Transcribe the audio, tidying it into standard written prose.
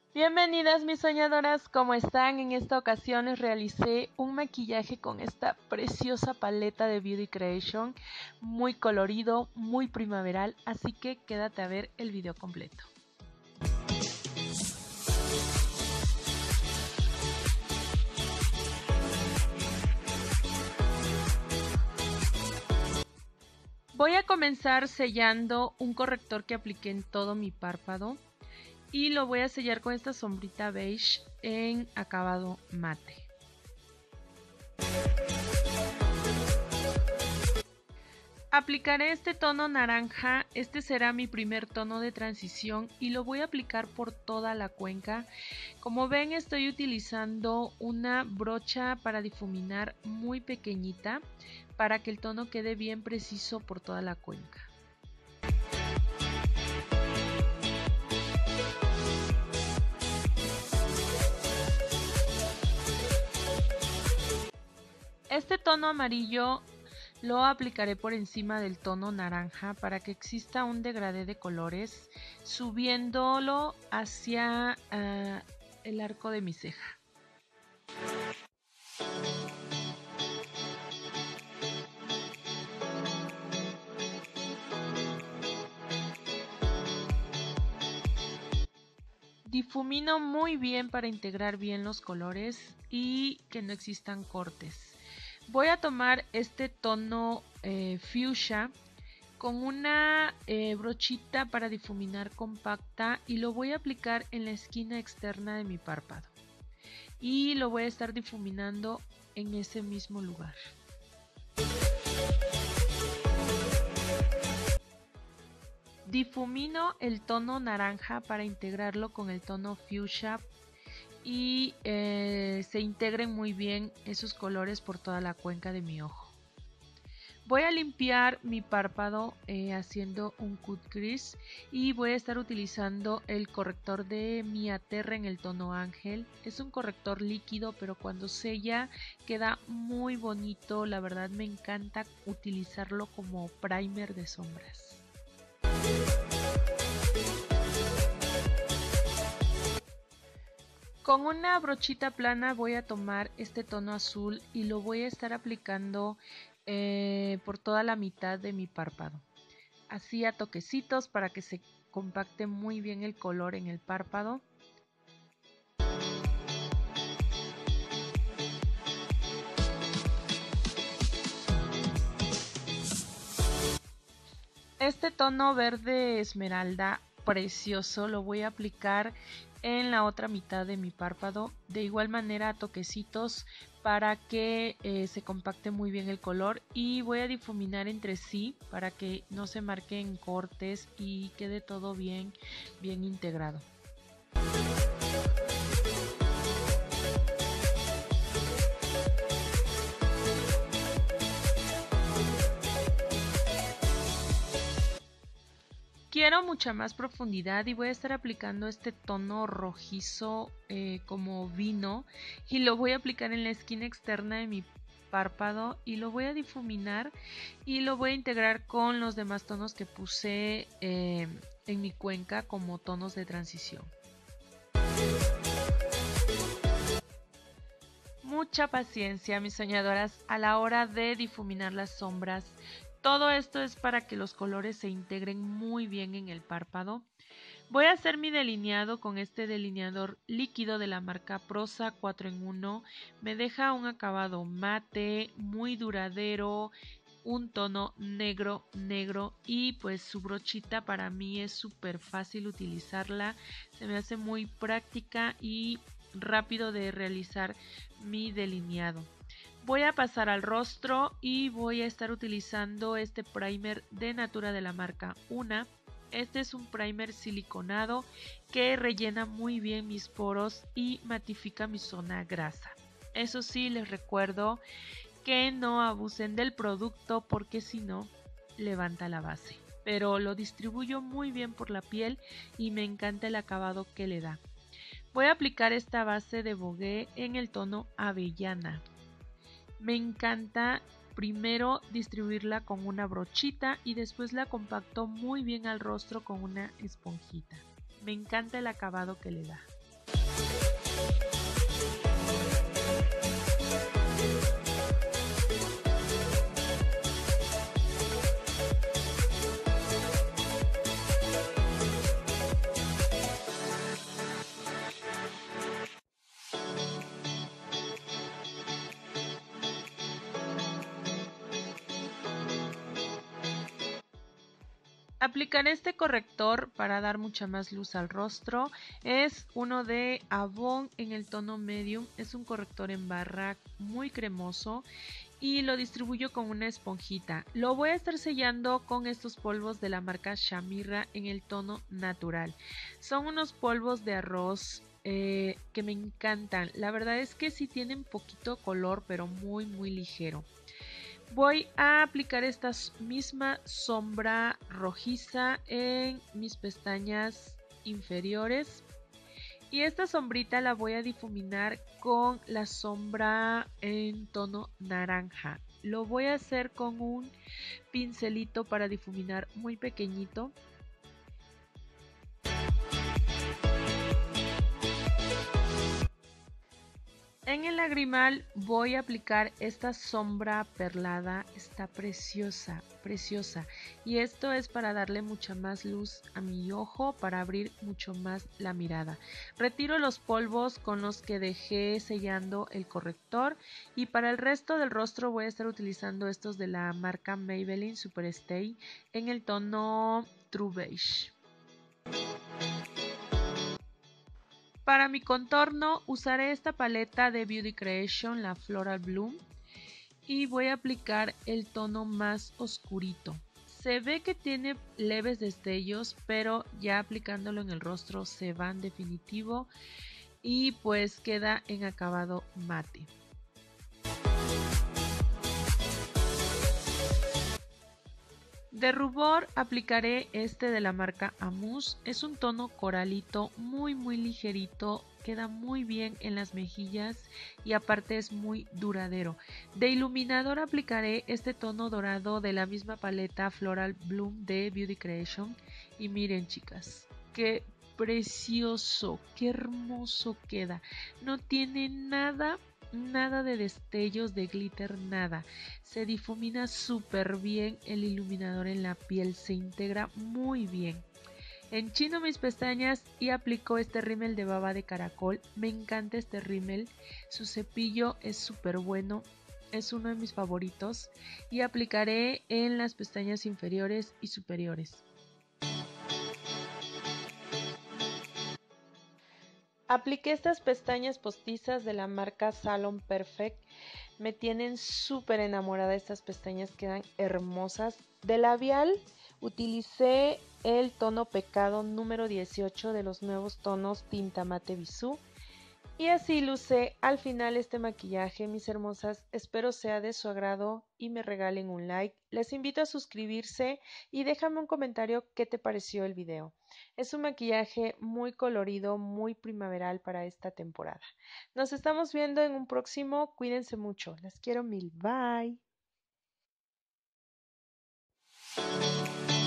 Bienvenidas mis soñadoras, ¿cómo están? En esta ocasión les realicé un maquillaje con esta preciosa paleta de Beauty Creation, muy colorido, muy primaveral, así que quédate a ver el video completo. Voy a comenzar sellando un corrector que apliqué en todo mi párpado y lo voy a sellar con esta sombrita beige en acabado mate. Aplicaré este tono naranja, este será mi primer tono de transición y lo voy a aplicar por toda la cuenca. Como ven, estoy utilizando una brocha para difuminar muy pequeñita para que el tono quede bien preciso por toda la cuenca. Este tono amarillo lo aplicaré por encima del tono naranja para que exista un degradé de colores, subiéndolo hacia el arco de mi ceja. Difumino muy bien para integrar bien los colores y que no existan cortes. Voy a tomar este tono fuchsia con una brochita para difuminar compacta y lo voy a aplicar en la esquina externa de mi párpado. Y lo voy a estar difuminando en ese mismo lugar. Difumino el tono naranja para integrarlo con el tono fuchsia y se integren muy bien esos colores por toda la cuenca de mi ojo. Voy a limpiar mi párpado haciendo un cut crease y voy a estar utilizando el corrector de Mia Terra en el tono Ángel. Es un corrector líquido, pero cuando sella queda muy bonito. La verdad me encanta utilizarlo como primer de sombras. Con una brochita plana voy a tomar este tono azul y lo voy a estar aplicando por toda la mitad de mi párpado. Así a toquecitos para que se compacte muy bien el color en el párpado. Este tono verde esmeralda precioso lo voy a aplicar en la otra mitad de mi párpado, de igual manera a toquecitos para que se compacte muy bien el color, y voy a difuminar entre sí para que no se marquen cortes y quede todo bien integrado. Quiero mucha más profundidad y voy a estar aplicando este tono rojizo como vino y lo voy a aplicar en la esquina externa de mi párpado y lo voy a difuminar y lo voy a integrar con los demás tonos que puse en mi cuenca como tonos de transición. Mucha paciencia, mis soñadoras, a la hora de difuminar las sombras. Todo esto es para que los colores se integren muy bien en el párpado. Voy a hacer mi delineado con este delineador líquido de la marca Prosa 4 en 1. Me deja un acabado mate, muy duradero, un tono negro y pues su brochita para mí es súper fácil utilizarla. Se me hace muy práctica y rápido de realizar mi delineado. Voy a pasar al rostro y voy a estar utilizando este primer de Natura de la marca Una. Este es un primer siliconado que rellena muy bien mis poros y matifica mi zona grasa. Eso sí, les recuerdo que no abusen del producto porque si no, levanta la base. Pero lo distribuyo muy bien por la piel y me encanta el acabado que le da. Voy a aplicar esta base de Vogue en el tono avellana. Me encanta primero distribuirla con una brochita y después la compacto muy bien al rostro con una esponjita. Me encanta el acabado que le da. Aplicaré este corrector para dar mucha más luz al rostro. Es uno de Avon en el tono medium. Es un corrector en barra muy cremoso y lo distribuyo con una esponjita. Lo voy a estar sellando con estos polvos de la marca Shamirra en el tono natural. Son unos polvos de arroz que me encantan. La verdad es que sí tienen poquito color, pero muy ligero. Voy a aplicar esta misma sombra rojiza en mis pestañas inferiores. Y esta sombrita la voy a difuminar con la sombra en tono naranja. Lo voy a hacer con un pincelito para difuminar muy pequeñito. En el lagrimal voy a aplicar esta sombra perlada, está preciosa, preciosa. Y esto es para darle mucha más luz a mi ojo, para abrir mucho más la mirada. Retiro los polvos con los que dejé sellando el corrector. Y para el resto del rostro voy a estar utilizando estos de la marca Maybelline Superstay en el tono True Beige. Para mi contorno usaré esta paleta de Beauty Creation, la Floral Bloom, y voy a aplicar el tono más oscurito. Se ve que tiene leves destellos, pero ya aplicándolo en el rostro se van definitivo y pues queda en acabado mate. De rubor aplicaré este de la marca Amuse. Es un tono coralito muy ligerito, queda muy bien en las mejillas y aparte es muy duradero. De iluminador aplicaré este tono dorado de la misma paleta Floral Bloom de Beauty Creation. Y miren, chicas, qué precioso, qué hermoso queda. No tiene nada de destellos de glitter, nada. Se difumina súper bien el iluminador en la piel, se integra muy bien. Enchino mis pestañas y aplico este rímel de baba de caracol. Me encanta este rímel, su cepillo es súper bueno, es uno de mis favoritos y aplicaré en las pestañas inferiores y superiores. Apliqué estas pestañas postizas de la marca Salon Perfect. Me tienen súper enamorada estas pestañas, quedan hermosas. De labial utilicé el tono Pecado número 18 de los nuevos tonos Tinta Mate Bisú. Y así luce al final este maquillaje, mis hermosas. Espero sea de su agrado y me regalen un like. Les invito a suscribirse y déjame un comentario qué te pareció el video. Es un maquillaje muy colorido, muy primaveral para esta temporada. Nos estamos viendo en un próximo. Cuídense mucho. Las quiero mil. Bye.